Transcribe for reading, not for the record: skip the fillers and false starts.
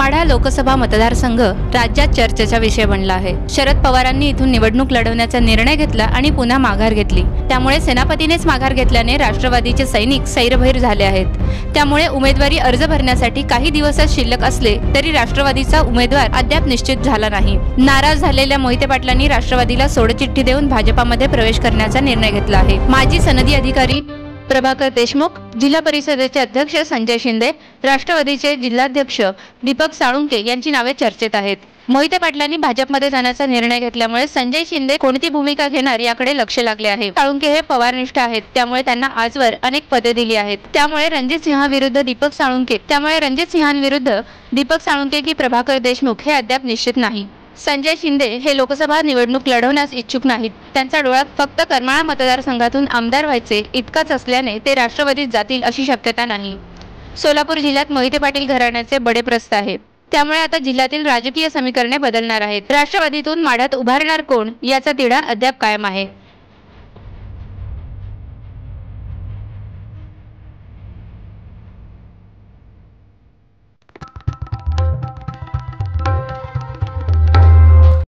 माढा लोकसभा मतदारसंघ राज्यात चर्चेचा विषय बनला आहे। शरद पवारांनी इथून निवडणूक लढवण्याचा निर्णय घेतला आणि पुन्हा माघार घेतली। त्यामुळे सेनापतीनेच माघार घेतल्याने राष्ट्रवादीचे सैनिक सैरभैर झाले आहेत। त्यामुळे उमेदवारी अर्ज भरण्यासाठी काही दिवसच शिल्लक असले तरी राष्ट्रवादीचा उमेदवार अद्याप निश्चित झाला नाही। नाराज झालेल्या मोहिते पाटलांनी राष्ट्रवादीला सोडचिठ्ठी देऊन भाजपामध्ये प्रवेश करण्याचा निर्णय घेतला आहे। माजी सनदी अधिकारी प्रभाकर देशमुख, जिल्हा परिषदेचे अध्यक्ष संजय शिंदे, राष्ट्रवादीचे जिल्हाध्यक्ष दीपक साळुंके यांची नावे चर्चेत आहेत। मोहिते पाटलांनी भाजपमध्ये जाण्याचा निर्णय घेतल्यामुळे संजय शिंदे कोणती भूमिका घेणार याकडे लक्ष लागले आहे। साळुंके हे पवारनिष्ठ आहेत, त्यामुळे त्यांना आजवर अनेक पदे दिली आहेत। त्यामुळे रणजित सिंहांविरुद्ध दीपक साळुंके की प्रभाकर देशमुख हे अद्याप निश्चित नाही। संजय शिंदे हे लोकसभा निवडणूक लढवण्यास इच्छुक नाहीत। त्यांचा डोळा फक्त करमाळा मतदारसंघातून आमदार व्हायचे इतकाच असल्याने ते राष्ट्रवादीत जातील अशी शक्यता नाही। सोलापूर जिल्ह्यात मोहिते पाटील घराण्याचे बडेप्रस्थ आहे, त्यामुळे आता जिल्ह्यातील राजकीय समीकरणे बदलणार आहेत। राष्ट्रवादीतून माढ्यात उभारणार कोण याचा तिढा अद्याप कायम आहे।